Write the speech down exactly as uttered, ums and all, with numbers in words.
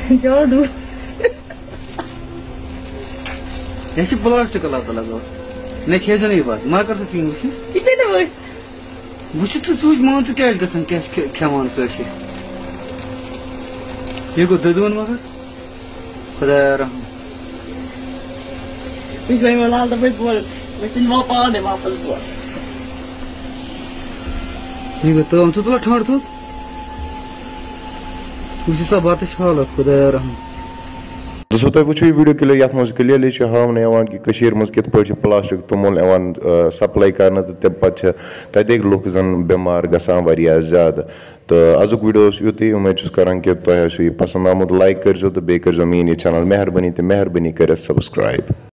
जादू ये प्लास्टिक लत लगा न खेस नहीं बात मा कर सकती वो वो सूच मान क्या क्या खेवान कशर ये गो ददवन मगर खुदा रहम ich ben wel al dabei vor wir sind mal paar de वापस vor ये गो तो हम तो ठंड तो उसी सब बात हालत खुदा रहम दोस्तों तुम वो वीडियो क्लियर ये मज क्लियरली हावन कि कशीर मज कित पे प्लास्टिक तुमुल सप्लाई कर तम पे तक लुक जन बेमार गसान वारिया ज्यादा तो अजुक वीडियो युत उम्मीद करान कि तुम पसंद आमुत लाइक कर तो बे कर मीन यह चैनल मेहरबानी तो मेहरबानी कर सब्सक्राइब।